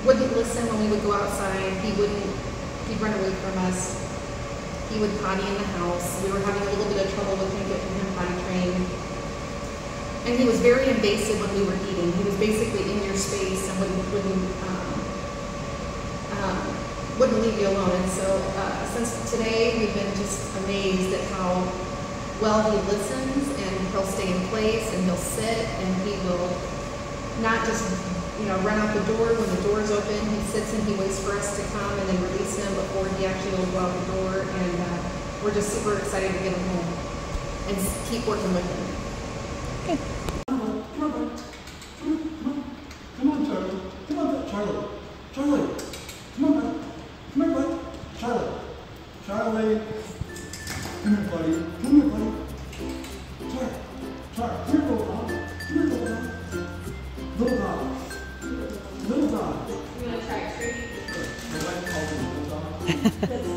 wouldn't listen when we would go outside. He'd run away from us. He would potty in the house. We were having a little bit of trouble with him getting him potty trained. And he was very invasive when we were eating. He was basically in your space and wouldn't leave you alone. And so since today, we've been just amazed at how well he listens, and he'll stay in place and he'll sit, and he will not just run out the door when the door is open. He sits and he waits for us to come and then release him before he actually will go out the door. And we're just super excited to get him home and keep working with him. Okay. Come on, Charlie. Come on, Charlie. Charlie. Come on, bud. Come here, bud. Charlie. Charlie. Come here, buddy. Come here, buddy. Charlie. Charlie. Come here, little dog. Come here, little dog. Little dog. Little dog. You want to try a treat? I like calling him little dog.